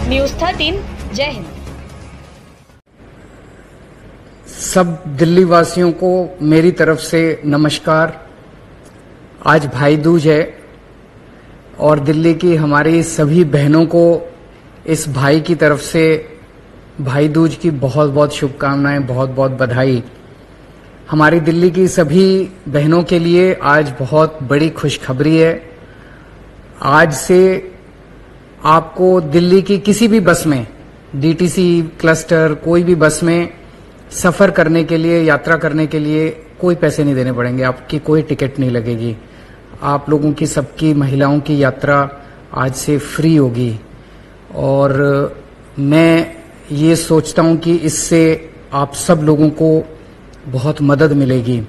News 13 जय हिंद। सब दिल्ली वासियों को मेरी तरफ से नमस्कार। आज भाई दूज है और दिल्ली की हमारी सभी बहनों को इस भाई की तरफ से भाई दूज की बहुत बहुत शुभकामनाएं, बहुत बहुत बधाई। हमारी दिल्ली की सभी बहनों के लिए आज बहुत बड़ी खुशखबरी है। आज से आपको दिल्ली की किसी भी बस में, डीटीसी, क्लस्टर, कोई भी बस में सफर करने के लिए, यात्रा करने के लिए कोई पैसे नहीं देने पड़ेंगे। आपकी कोई टिकट नहीं लगेगी। आप लोगों की, सबकी महिलाओं की यात्रा आज से फ्री होगी और मैं ये सोचता हूं कि इससे आप सब लोगों को बहुत मदद मिलेगी।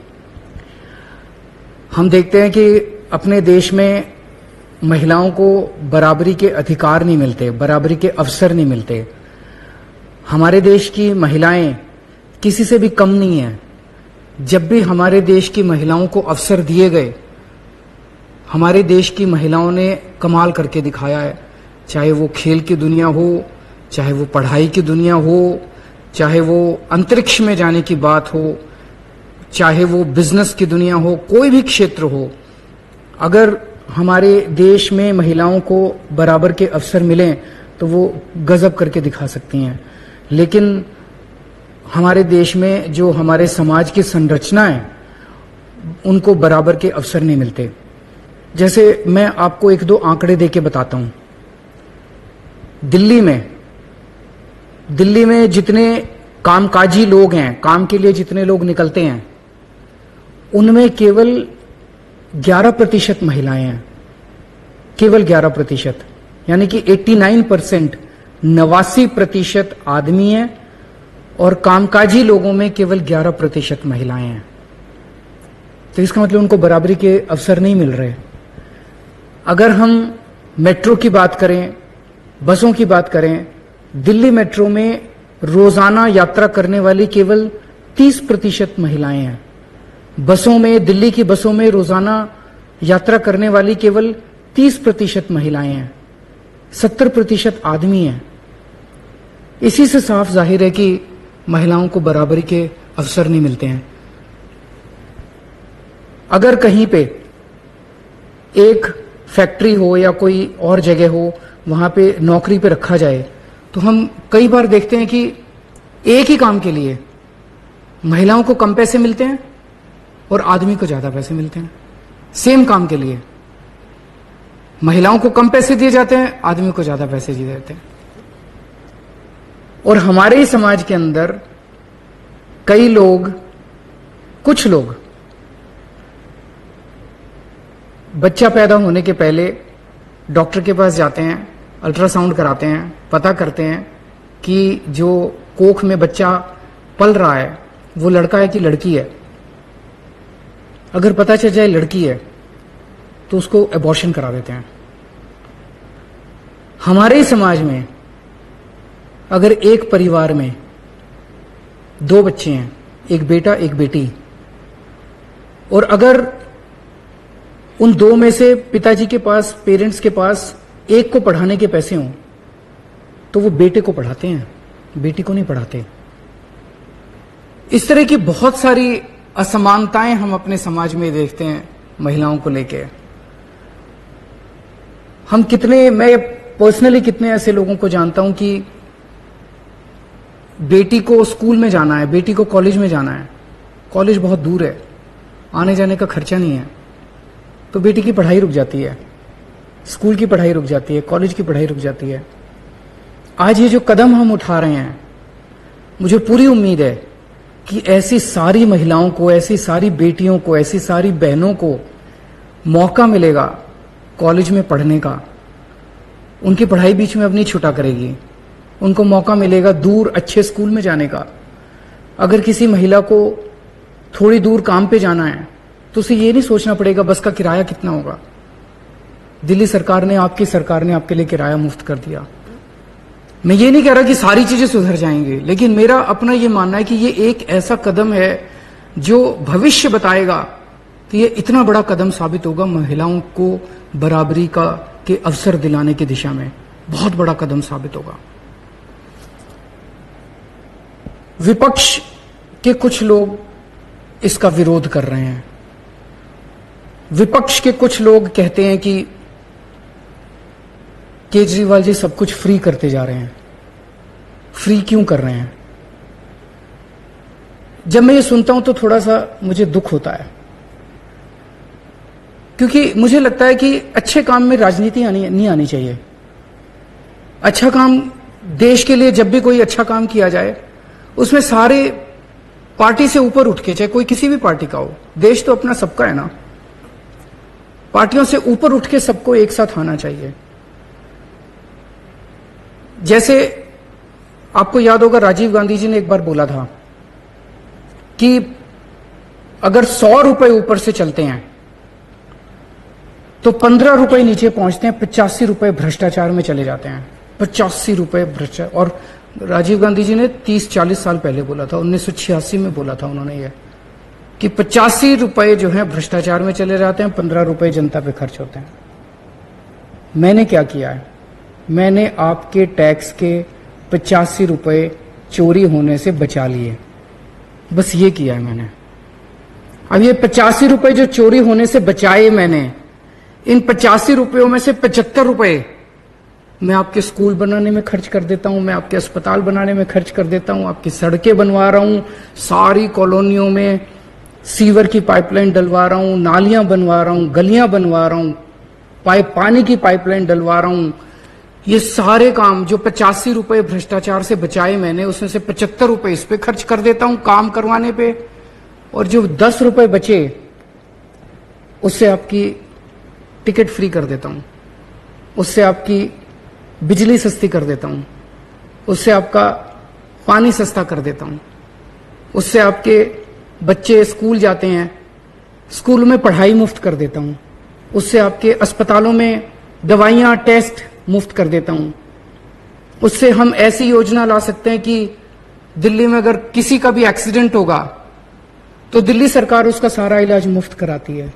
हम देखते हैं कि अपने देश में महिलाओं को बराबरी के अधिकार नहीं मिलते, बराबरी के अवसर नहीं मिलते। हमारे देश की महिलाएं किसी से भी कम नहीं है। जब भी हमारे देश की महिलाओं को अवसर दिए गए, हमारे देश की महिलाओं ने कमाल करके दिखाया है। चाहे वो खेल की दुनिया हो, चाहे वो पढ़ाई की दुनिया हो, चाहे वो अंतरिक्ष में जाने की बात हो, चाहे वो बिजनेस की दुनिया हो, कोई भी क्षेत्र हो, अगर हमारे देश में महिलाओं को बराबर के अवसर मिलें तो वो गजब करके दिखा सकती हैं। लेकिन हमारे देश में जो हमारे समाज की संरचना है, उनको बराबर के अवसर नहीं मिलते। जैसे मैं आपको एक दो आंकड़े देके बताता हूं। दिल्ली में जितने कामकाजी लोग हैं, काम के लिए जितने लोग निकलते हैं, उनमें केवल 11% महिलाएं हैं। केवल 11%, यानी कि 89%, 89% आदमी हैं और कामकाजी लोगों में केवल 11% महिलाएं हैं। तो इसका मतलब उनको बराबरी के अवसर नहीं मिल रहे। अगर हम मेट्रो की बात करें, बसों की बात करें, दिल्ली मेट्रो में रोजाना यात्रा करने वाली केवल 30% महिलाएं हैं। बसों में, दिल्ली की बसों में रोजाना यात्रा करने वाली केवल 30% महिलाएं हैं, 70% आदमी हैं। इसी से साफ जाहिर है कि महिलाओं को बराबरी के अवसर नहीं मिलते हैं। अगर कहीं पे एक फैक्ट्री हो या कोई और जगह हो, वहां पे नौकरी पे रखा जाए, तो हम कई बार देखते हैं कि एक ही काम के लिए महिलाओं को कम पैसे मिलते हैं और आदमी को ज्यादा पैसे मिलते हैं। सेम काम के लिए महिलाओं को कम पैसे दिए जाते हैं, आदमी को ज्यादा पैसे दिए जाते हैं। और हमारे ही समाज के अंदर कई लोग, कुछ लोग बच्चा पैदा होने के पहले डॉक्टर के पास जाते हैं, अल्ट्रासाउंड कराते हैं, पता करते हैं कि जो कोख में बच्चा पल रहा है वो लड़का है कि लड़की है। अगर पता चल जाए लड़की है तो उसको एबॉर्शन करा देते हैं। हमारे ही समाज में अगर एक परिवार में 2 बच्चे हैं, एक बेटा एक बेटी, और अगर उन 2 में से पिताजी के पास, पेरेंट्स के पास एक को पढ़ाने के पैसे हों, तो वो बेटे को पढ़ाते हैं, बेटी को नहीं पढ़ाते। इस तरह की बहुत सारी असमानताएं हम अपने समाज में देखते हैं महिलाओं को लेके। मैं पर्सनली कितने ऐसे लोगों को जानता हूं कि बेटी को स्कूल में जाना है, बेटी को कॉलेज में जाना है, कॉलेज बहुत दूर है, आने जाने का खर्चा नहीं है, तो बेटी की पढ़ाई रुक जाती है, स्कूल की पढ़ाई रुक जाती है, कॉलेज की पढ़ाई रुक जाती है। आज ये जो कदम हम उठा रहे हैं, मुझे पूरी उम्मीद है कि ऐसी सारी महिलाओं को, ऐसी सारी बेटियों को, ऐसी सारी बहनों को मौका मिलेगा कॉलेज में पढ़ने का। उनकी पढ़ाई बीच में अब नहीं छूटा करेगी, उनको मौका मिलेगा दूर अच्छे स्कूल में जाने का। अगर किसी महिला को थोड़ी दूर काम पे जाना है तो उसे ये नहीं सोचना पड़ेगा बस का किराया कितना होगा। दिल्ली सरकार ने, आपकी सरकार ने आपके लिए किराया मुफ्त कर दिया। मैं ये नहीं कह रहा कि सारी चीजें सुधर जाएंगी, लेकिन मेरा अपना ये मानना है कि ये एक ऐसा कदम है जो भविष्य बताएगा कि ये इतना बड़ा कदम साबित होगा महिलाओं को बराबरी के अवसर दिलाने की दिशा में। बहुत बड़ा कदम साबित होगा। विपक्ष के कुछ लोग इसका विरोध कर रहे हैं। विपक्ष के कुछ लोग कहते हैं कि केजरीवाल जी सब कुछ फ्री करते जा रहे हैं। फ्री क्यों कर रहे हैं? जब मैं ये सुनता हूं तो थोड़ा सा मुझे दुख होता है, क्योंकि मुझे लगता है कि अच्छे काम में राजनीति नहीं आनी चाहिए। अच्छा काम, देश के लिए जब भी कोई अच्छा काम किया जाए उसमें सारे पार्टी से ऊपर उठ के, चाहे कोई किसी भी पार्टी का हो, देश तो अपना सबका है ना, पार्टियों से ऊपर उठ के सबको एक साथ आना चाहिए। जैसे आपको याद होगा, राजीव गांधी जी ने एक बार बोला था कि अगर 100 रुपए ऊपर से चलते हैं तो 15 रुपए नीचे पहुंचते हैं, 85 रुपए भ्रष्टाचार में चले जाते हैं। 85 रुपए भ्रष्टाचार। और राजीव गांधी जी ने 30-40 साल पहले बोला था, 1986 में बोला था उन्होंने ये, कि 85 रुपए जो है भ्रष्टाचार में चले जाते हैं, 15 रुपए जनता पे खर्च होते हैं। मैंने क्या किया है? मैंने आपके टैक्स के 85 रुपए चोरी होने से बचा लिए, बस ये किया है मैंने। अब ये 85 रुपए जो चोरी होने से बचाए मैंने, इन 85 रुपयों में से 75 रुपए मैं आपके स्कूल बनाने में खर्च कर देता हूं, मैं आपके अस्पताल बनाने में खर्च कर देता हूं, आपकी सड़कें बनवा रहा हूं, सारी कॉलोनियों में सीवर की पाइपलाइन डलवा रहा हूं, नालियां बनवा रहा हूं, गलियां बनवा रहा हूं, पानी की पाइपलाइन डलवा रहा हूं। ये सारे काम जो 85 रुपए भ्रष्टाचार से बचाए मैंने, उसमें से 75 रुपए इस पे खर्च कर देता हूं काम करवाने पे, और जो 10 रुपए बचे उससे आपकी टिकट फ्री कर देता हूं, उससे आपकी बिजली सस्ती कर देता हूं, उससे आपका पानी सस्ता कर देता हूं, उससे आपके बच्चे स्कूल जाते हैं, स्कूल में पढ़ाई मुफ्त कर देता हूं, उससे आपके अस्पतालों में दवाइयां टेस्ट मुफ्त कर देता हूं, उससे हम ऐसी योजना ला सकते हैं कि दिल्ली में अगर किसी का भी एक्सीडेंट होगा तो दिल्ली सरकार उसका सारा इलाज मुफ्त कराती है।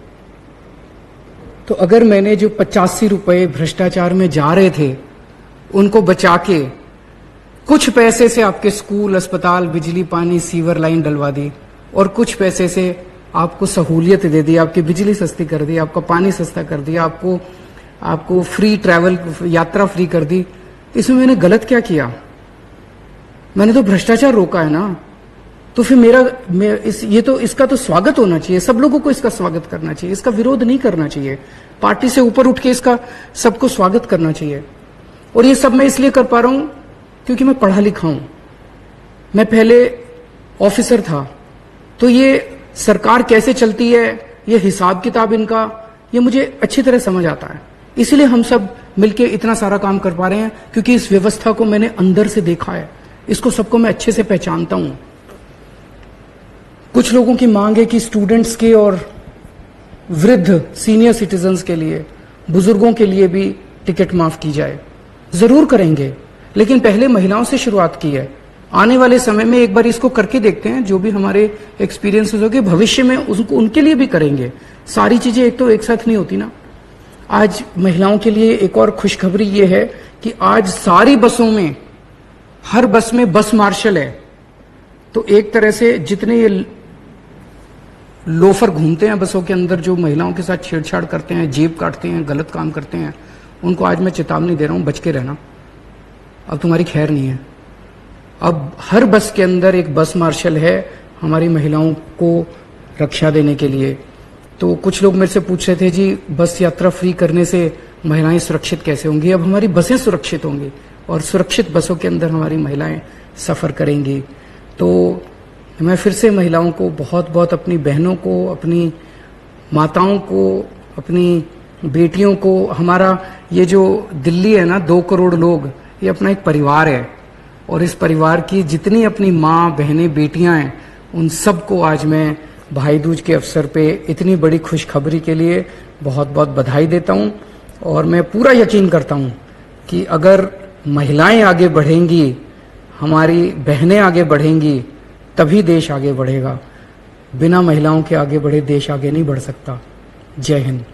तो अगर मैंने जो 85 रुपए भ्रष्टाचार में जा रहे थे उनको बचा के कुछ पैसे से आपके स्कूल, अस्पताल, बिजली, पानी, सीवर लाइन डलवा दी, और कुछ पैसे से आपको सहूलियत दे दी, आपकी बिजली सस्ती कर दी, आपका पानी सस्ता कर दिया, आपको फ्री ट्रैवल, यात्रा फ्री कर दी, इसमें मैंने गलत क्या किया? मैंने तो भ्रष्टाचार रोका है ना। तो फिर इसका तो स्वागत होना चाहिए, सब लोगों को इसका स्वागत करना चाहिए, इसका विरोध नहीं करना चाहिए, पार्टी से ऊपर उठ के इसका सबको स्वागत करना चाहिए। और ये सब मैं इसलिए कर पा रहा हूं क्योंकि मैं पढ़ा लिखा हूं, मैं पहले ऑफिसर था, तो ये सरकार कैसे चलती है, ये हिसाब किताब इनका, ये मुझे अच्छी तरह समझ आता है। इसलिए हम सब मिलके इतना सारा काम कर पा रहे हैं, क्योंकि इस व्यवस्था को मैंने अंदर से देखा है, इसको सबको मैं अच्छे से पहचानता हूं। कुछ लोगों की मांग है कि स्टूडेंट्स के और वृद्ध सीनियर सिटीजन्स के लिए, बुजुर्गों के लिए भी टिकट माफ की जाए। जरूर करेंगे, लेकिन पहले महिलाओं से शुरुआत की है। आने वाले समय में एक बार इसको करके देखते हैं, जो भी हमारे एक्सपीरियंसेस होंगे भविष्य में उनके लिए भी करेंगे। सारी चीजें एक तो एक साथ नहीं होती ना। आज महिलाओं के लिए एक और खुशखबरी ये है कि आज सारी बसों में, हर बस में बस मार्शल है। तो एक तरह से जितने ये लोफर घूमते हैं बसों के अंदर, जो महिलाओं के साथ छेड़छाड़ करते हैं, जेब काटते हैं, गलत काम करते हैं, उनको आज मैं चेतावनी दे रहा हूं, बच के रहना, अब तुम्हारी खैर नहीं है। अब हर बस के अंदर एक बस मार्शल है हमारी महिलाओं को रक्षा देने के लिए। तो कुछ लोग मेरे से पूछ रहे थे, जी बस यात्रा फ्री करने से महिलाएं सुरक्षित कैसे होंगी? अब हमारी बसें सुरक्षित होंगी और सुरक्षित बसों के अंदर हमारी महिलाएं सफर करेंगी। तो मैं फिर से महिलाओं को बहुत बहुत, अपनी बहनों को, अपनी माताओं को, अपनी बेटियों को, हमारा ये जो दिल्ली है ना, 2 करोड़ लोग, ये अपना एक परिवार है, और इस परिवार की जितनी अपनी माँ, बहनें, बेटियां हैं, उन सबको आज मैं भाई दूज के अवसर पे इतनी बड़ी खुशखबरी के लिए बहुत बहुत बधाई देता हूं। और मैं पूरा यकीन करता हूं कि अगर महिलाएं आगे बढ़ेंगी, हमारी बहनें आगे बढ़ेंगी, तभी देश आगे बढ़ेगा। बिना महिलाओं के आगे बढ़े देश आगे नहीं बढ़ सकता। जय हिंद।